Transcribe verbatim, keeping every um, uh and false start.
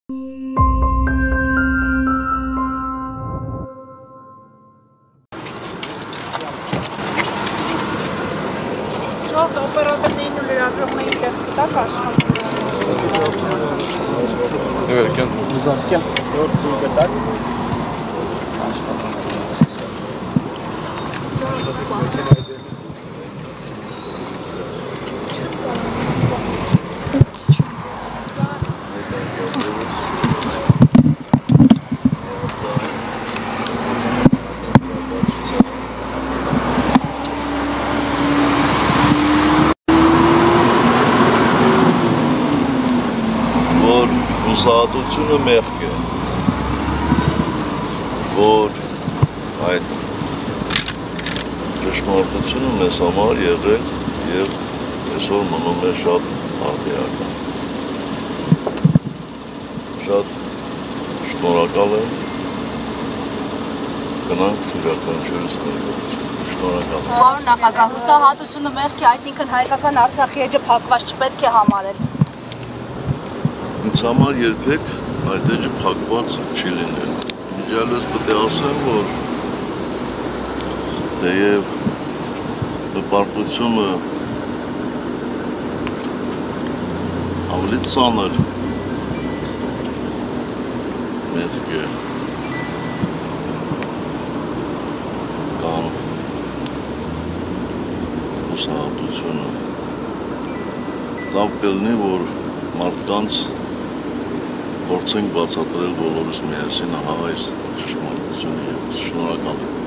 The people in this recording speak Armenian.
Şurada operatörlerin ürünlerine ihtiyaç da karşılanıyor. Evet, gel. Uzatken dört yüz kadar. Հուսահատությունը մեղք է, որ այդ ճշմարտությունը մեզ համար եղել և այսօր մնում է շատ արդիական։ Շատ շնորհակալ եմ, գնանք յուրաքանչյուրս ներկայացնենք։ Շնորհակալ եմ։ Պարոն նախագահ, հուսահատությունը մեղք է, այսինքն հայկական Արցախի էջը փակված չպետք է համարել։ Ինձ համար երբեք այդ էջը փակված չի լինել։ Միջալես պետք է ասեմ, որ թեև հպարտությունը ավելի ծանր մեղք է կամ հուսահատությունը, լավ կլինի, որ մարդկանց փորձենք բացատրել բոլորս միասին հա այս ճշմարտությունը։ Շնորհակալ եմ։